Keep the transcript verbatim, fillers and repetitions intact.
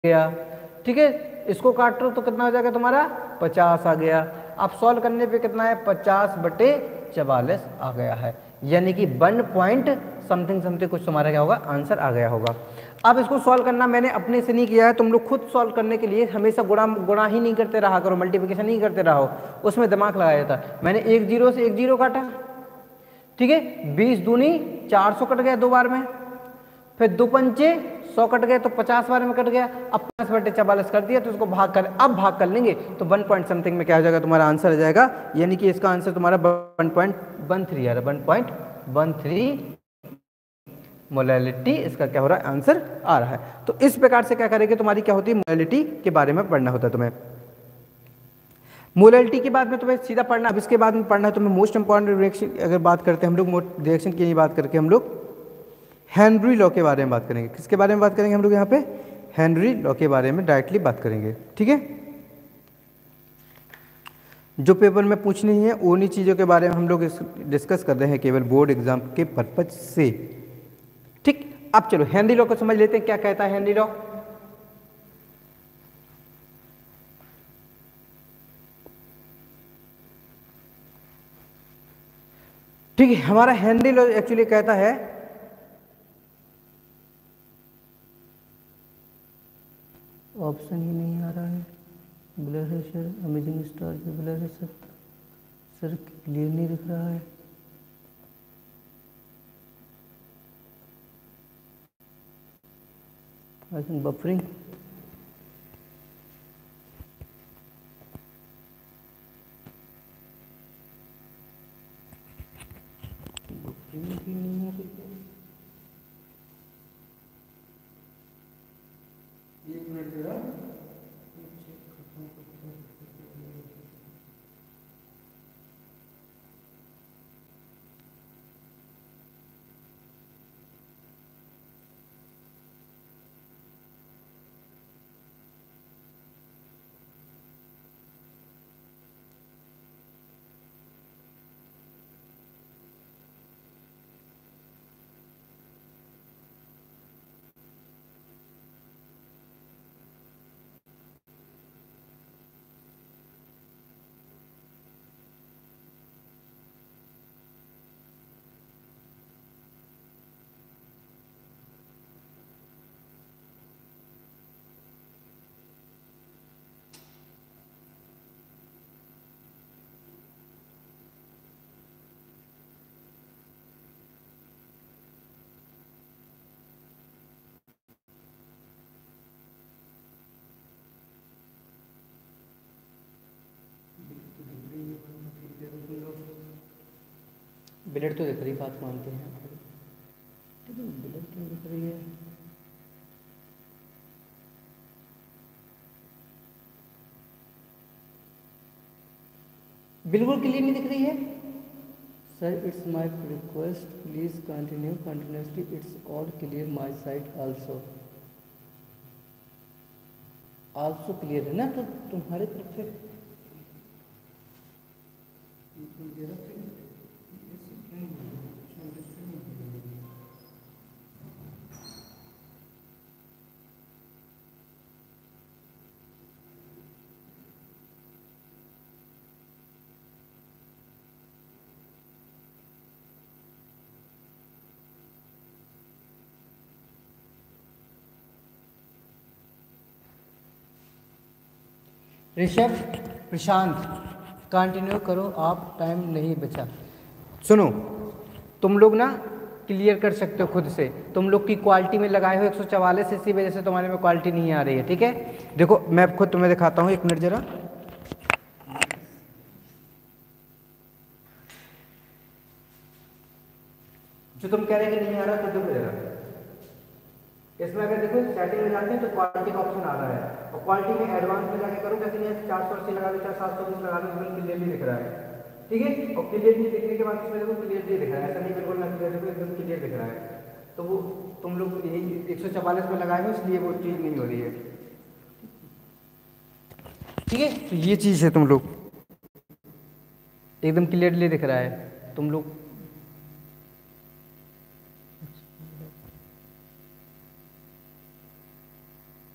गया, ठीक है। इसको काट लो तो कितना हो जाएगा तुम्हारा पचास आ गया। अब सॉल्व करने पे कितना है पचास बटे चवालीस आ गया है, यानी कि वन पॉइंट समथिंग समथिंग कुछ तुम्हारा क्या होगा आंसर आ गया होगा। अब इसको सॉल्व करना मैंने अपने से नहीं किया है, तुम लोग खुद सॉल्व करने के लिए हमेशा गुणा गुणा ही नहीं करते रहा करो, मल्टीप्लिकेशन नहीं करते रहो, उसमें दिमाग लगाया जाता। मैंने एक जीरो से एक जीरो काटा, ठीक है, बीस दूनी चार सौ कट गया दो बार में, फिर दो पंचे सौ कट गए तो पचास बार में कट गया। अब पाँच बटे चवालीस कर दिया तो उसको भाग कर, अब भाग कर लेंगे तो वन पॉइंट समथिंग में क्या हो जाएगा तुम्हारा आंसर आ जाएगा, यानी कि इसका आंसर तुम्हारा वन पॉइंट वन थ्री आ रहा है, one point one three molality इसका क्या हो रहा है आंसर आ रहा है। तो इस प्रकार से क्या करेंगे तुम्हारी क्या होती है मोलैलिटी के बारे में पढ़ना होता है तुम्हें। मोलैलिटी के बाद में तुम्हें सीधा पढ़ना, अब इसके बाद में पढ़ना है तुम्हें मोस्ट इंपॉर्टेंट रिएक्शन। अगर बात करते हैं हम लोग रिएक्शन की बात करके हम लोग हेनरी लॉ के बारे में बात करेंगे। किसके बारे में बात करेंगे हम लोग यहाँ पे हेनरी लॉ के बारे में डायरेक्टली बात करेंगे, ठीक है। जो पेपर में पूछनी है उन्हीं चीज़ों के बारे में हम लोग डिस्कस कर रहे हैं केवल बोर्ड एग्जाम के पर्पज से, ठीक। अब चलो हेनरी लॉ को समझ लेते हैं, क्या कहता है हेनरी लॉ। ठीक है, हमारा हेनरी लॉ एक्चुअली कहता है ऑप्शन ही नहीं आ रहा है, ब्लर है सर, अमेजिंग स्टार पे ब्लर है सर, सर क्लियर नहीं दिख रहा है। आई थिंक बफरिंग, बफरिंग भी नहीं आ रही है। एक मिनट जरा, ब्लेड तो दिख रही, बात मानते हैं, ब्लेड क्यों दिख रही है। बिल्कुल क्लियर नहीं दिख रही है sir. It's my request please continue continuously, it's all clear my side also. Also clear है ना, तो तुम्हारे तरफ से ऋषभ प्रशांत कंटिन्यू करो, आप टाइम नहीं बचा। सुनो, तुम लोग ना क्लियर कर सकते हो खुद से, तुम लोग की क्वालिटी में लगाए हो एक सौ चवालीस, इसी वजह से तुम्हारे में क्वालिटी नहीं आ रही है, ठीक है। देखो मैं खुद तुम्हें दिखाता हूँ, एक मिनट जरा। जो तुम कह रहे हैं कि नहीं आ रहा तो देखो जरा, इसमें अगर देखो सेटिंग में जाते हैं तो क्वालिटी का ऑप्शन आ रहा है, और क्वालिटी में एडवांस में जाके करो, जैसे नहीं चार सौ अस्सी लगा दो, चार सात सौ बीस लगा दो, बिल्कुल क्लियरली दिख रहा है, ठीक है। और क्लियरली दिखने के बाद इसमें देखो क्लियरली दिख रहा है, ऐसा नहीं बिल्कुल ना क्लियर, देखो एकदम क्लियर दिख रहा है। तो वो तुम लोग यही एक सौ चवालीस में लगाए हो, इसलिए वो चीज़ नहीं हो रही है, ठीक है। तो ये चीज़ है, तुम लोग एकदम क्लियरली दिख रहा है, तुम लोग